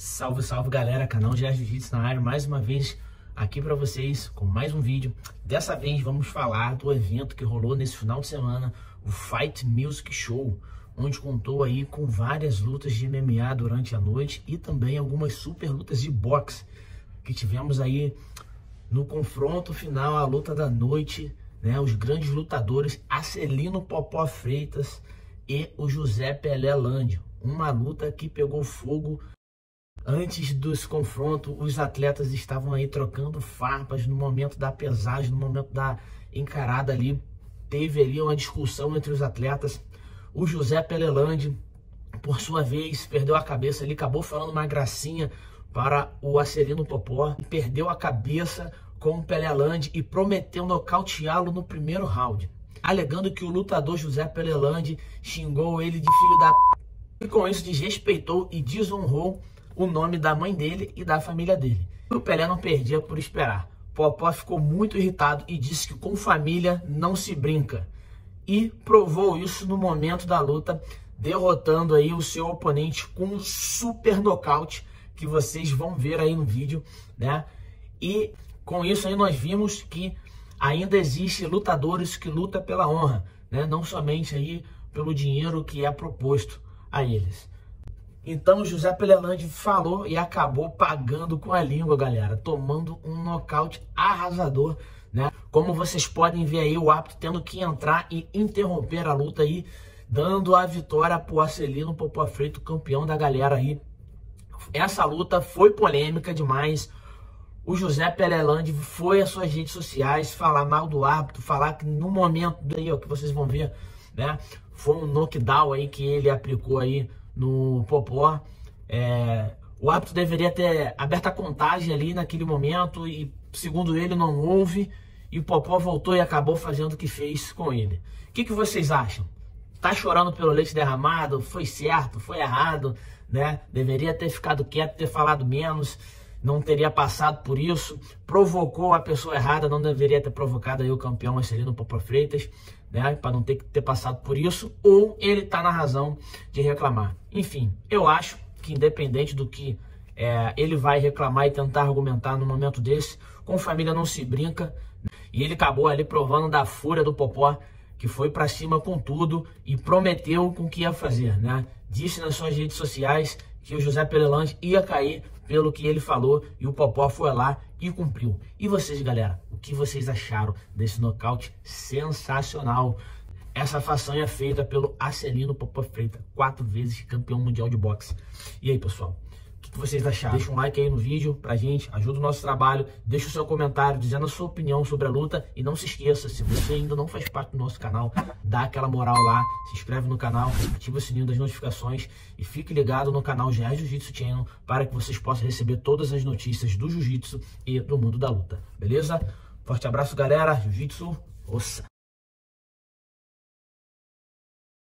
Salve, salve galera, canal GR Jiu-Jitsu na área, mais uma vez aqui para vocês com mais um vídeo. Dessa vez vamos falar do evento que rolou nesse final de semana, o Fight Music Show, onde contou aí com várias lutas de MMA durante a noite e também algumas super lutas de boxe que tivemos aí no confronto final, a luta da noite, né? Os grandes lutadores Acelino Popó Freitas e o José Pelé Lândio. Uma luta que pegou fogo. Antes desse confronto, os atletas estavam aí trocando farpas no momento da pesagem, no momento da encarada ali. Teve ali uma discussão entre os atletas. O José Pelé Lândio, por sua vez, perdeu a cabeça ali, acabou falando uma gracinha para o Acelino Popó. Perdeu a cabeça com o Pelé Lândio e prometeu nocauteá-lo no primeiro round, alegando que o lutador José Pelé Lândio xingou ele de filho da p... e com isso desrespeitou e desonrou o nome da mãe dele e da família dele. O Pelé não perdia por esperar. Popó ficou muito irritado e disse que com família não se brinca. E provou isso no momento da luta, derrotando aí o seu oponente com um super nocaute, que vocês vão ver aí no vídeo, né? E com isso aí nós vimos que ainda existe lutadores que lutam pela honra, né? Não somente aí pelo dinheiro que é proposto a eles. Então o José Pelé Lândio falou e acabou pagando com a língua, galera, tomando um nocaute arrasador, né? Como vocês podem ver aí, o árbitro tendo que entrar e interromper a luta aí, dando a vitória pro Acelino Popó Freitas, campeão da galera aí. Essa luta foi polêmica demais. O José Pelé Lândio foi às suas redes sociais falar mal do árbitro, falar que no momento aí, ó, que vocês vão ver, né, foi um knockdown aí que ele aplicou aí no Popó. O árbitro deveria ter aberto a contagem ali naquele momento e, segundo ele, não houve. E o Popó voltou e acabou fazendo o que fez com ele. O que vocês acham? Tá chorando pelo leite derramado? Foi certo? Foi errado? Né? Deveria ter ficado quieto, ter falado menos. Não teria passado por isso. Provocou a pessoa errada. Não deveria ter provocado aí o campeão Acelino Popó Freitas, né? Para não ter passado por isso. Ou ele tá na razão de reclamar. Enfim, eu acho que independente do que ele vai reclamar e tentar argumentar no momento desse, com família não se brinca. E ele acabou ali provando da fúria do Popó, que foi para cima com tudo e prometeu com o que ia fazer, né? Disse nas suas redes sociais que o José Pelé Lândio ia cair pelo que ele falou e o Popó foi lá e cumpriu. E vocês, galera, o que vocês acharam desse nocaute sensacional? Essa façanha feita pelo Acelino Popó Freitas, 4 vezes campeão mundial de boxe. E aí, pessoal, o que vocês acharam? Deixa um like aí no vídeo pra gente, ajuda o nosso trabalho, deixa o seu comentário dizendo a sua opinião sobre a luta e não se esqueça, se você ainda não faz parte do nosso canal, dá aquela moral lá, se inscreve no canal, ativa o sininho das notificações e fique ligado no canal GR Jiu-Jitsu Channel para que vocês possam receber todas as notícias do Jiu-Jitsu e do mundo da luta, beleza? Forte abraço, galera, Jiu-Jitsu, ossa!